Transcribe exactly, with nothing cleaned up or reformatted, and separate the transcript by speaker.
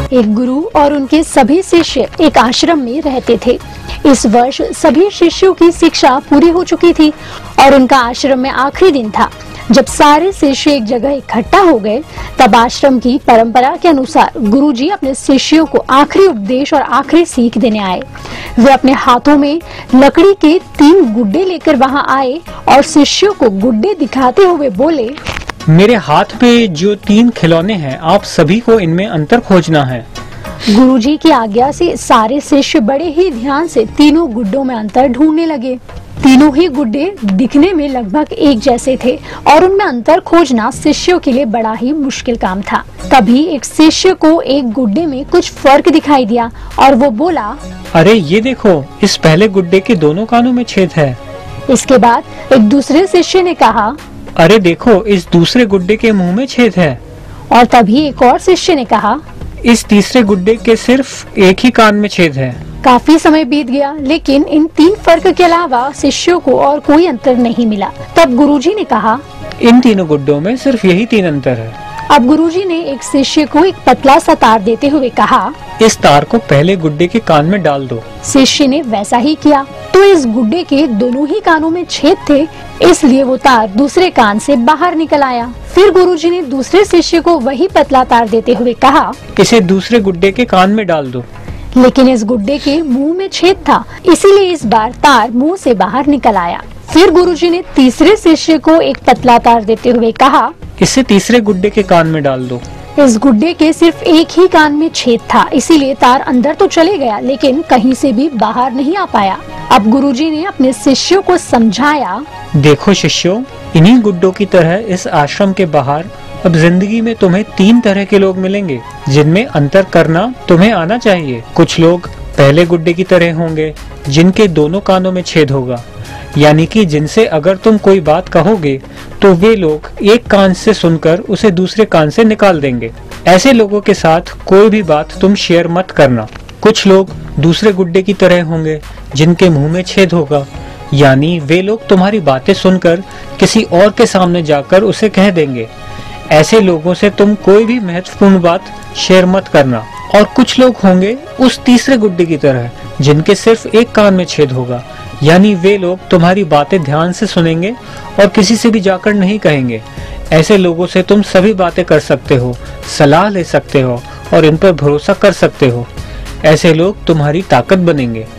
Speaker 1: एक गुरु और उनके सभी शिष्य एक आश्रम में रहते थे। इस वर्ष सभी शिष्यों की शिक्षा पूरी हो चुकी थी और उनका आश्रम में आखिरी दिन था। जब सारे शिष्य एक जगह इकट्ठा हो गए, तब आश्रम की परंपरा के अनुसार गुरुजी अपने शिष्यों को आखिरी उपदेश और आखिरी सीख देने आए। वे अपने हाथों में लकड़ी के तीन गुड्डे लेकर वहां आए और शिष्यों को गुड्डे दिखाते हुए बोले,
Speaker 2: मेरे हाथ में जो तीन खिलौने हैं, आप सभी को इनमें अंतर खोजना है।
Speaker 1: गुरुजी की आज्ञा से सारे शिष्य बड़े ही ध्यान से तीनों गुड्डों में अंतर ढूंढने लगे। तीनों ही गुड्डे दिखने में लगभग एक जैसे थे और उनमें अंतर खोजना शिष्यों के लिए बड़ा ही मुश्किल काम था। तभी एक शिष्य को एक गुड्डे में कुछ फर्क दिखाई दिया और वो बोला,
Speaker 2: अरे ये देखो, इस पहले गुड्डे के दोनों कानों में छेद है।
Speaker 1: इसके बाद एक दूसरे शिष्य ने कहा,
Speaker 2: अरे देखो, इस दूसरे गुड्डे के मुंह में छेद है।
Speaker 1: और तभी एक और शिष्य ने कहा,
Speaker 2: इस तीसरे गुड्डे के सिर्फ एक ही कान में छेद है।
Speaker 1: काफी समय बीत गया, लेकिन इन तीन फर्क के अलावा शिष्यों को और कोई अंतर नहीं मिला। तब गुरुजी ने कहा,
Speaker 2: इन तीनों गुड्डों में सिर्फ यही तीन अंतर है।
Speaker 1: अब गुरुजी ने एक शिष्य को एक पतला सा तार देते हुए कहा,
Speaker 2: इस तार को पहले गुड्डे के कान में डाल दो।
Speaker 1: शिष्य ने वैसा ही किया तो इस गुड्डे के दोनों ही कानों में छेद थे, इसलिए वो तार दूसरे कान से बाहर निकल आया। फिर गुरुजी ने दूसरे शिष्य को वही पतला तार देते हुए कहा,
Speaker 2: इसे दूसरे गुड्डे के कान में डाल दो।
Speaker 1: लेकिन इस गुड्डे के मुंह में छेद था, इसीलिए इस बार तार मुंह से बाहर निकल आया। फिर गुरुजी ने तीसरे शिष्य को एक पतला तार देते हुए कहा,
Speaker 2: इसे तीसरे गुड्डे के कान में डाल दो।
Speaker 1: इस गुड्डे के सिर्फ एक ही कान में छेद था, इसीलिए तार अंदर तो चले गया, लेकिन कहीं से भी बाहर नहीं आ पाया। अब गुरुजी ने अपने शिष्यों को समझाया,
Speaker 2: देखो शिष्यों, इन्हीं गुड्डों की तरह इस आश्रम के बाहर अब जिंदगी में तुम्हें तीन तरह के लोग मिलेंगे, जिनमें अंतर करना तुम्हें आना चाहिए। कुछ लोग पहले गुड्डे की तरह होंगे, जिनके दोनों कानों में छेद होगा, यानी कि जिनसे अगर तुम कोई बात कहोगे तो वे लोग एक कान से सुनकर उसे दूसरे कान से निकाल देंगे। ऐसे लोगों के साथ कोई भी बात तुम शेयर मत करना। कुछ लोग दूसरे गुड्डे की तरह होंगे, जिनके मुंह में छेद होगा, यानी वे लोग तुम्हारी बातें सुनकर किसी और के सामने जाकर उसे कह देंगे। ऐसे लोगों से तुम कोई भी महत्वपूर्ण बात शेयर मत करना। और कुछ लोग होंगे उस तीसरे गुड्डे की तरह, जिनके सिर्फ एक कान में छेद होगा, यानी वे लोग तुम्हारी बातें ध्यान से सुनेंगे और किसी से भी जाकर नहीं कहेंगे। ऐसे लोगों से तुम सभी बातें कर सकते हो, सलाह ले सकते हो और इन पर भरोसा कर सकते हो। ऐसे लोग तुम्हारी ताकत बनेंगे।